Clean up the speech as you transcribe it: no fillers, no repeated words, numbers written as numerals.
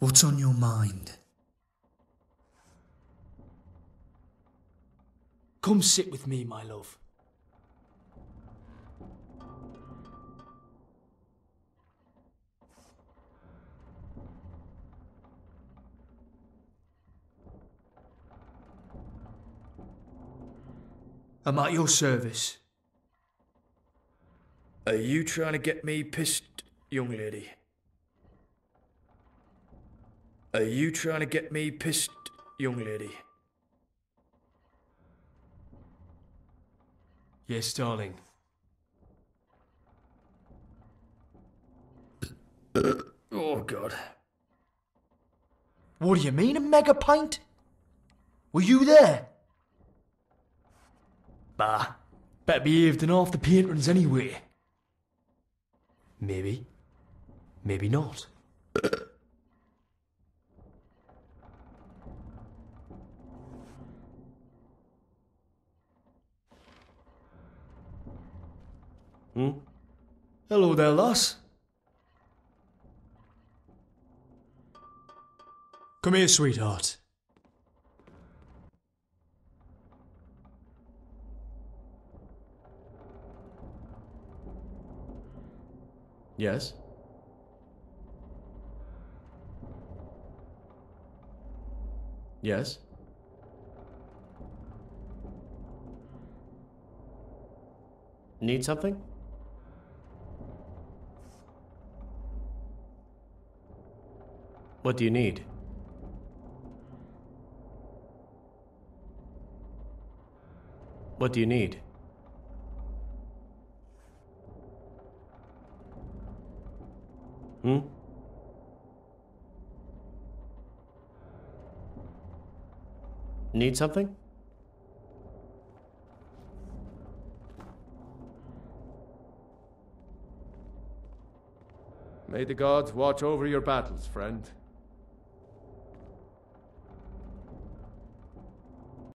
What's on your mind? Come sit with me, my love. I'm at your service. Are you trying to get me pissed, young lady? Are you trying to get me pissed, young lady? Yes, darling. Oh, God. What do you mean, a mega pint? Were you there? Bah, better behaved than half the patrons anyway. Maybe. Maybe not. Hello there, lass. Come here, sweetheart. Yes? Yes? Need something? What do you need? What do you need? Need something? May the gods watch over your battles, friend.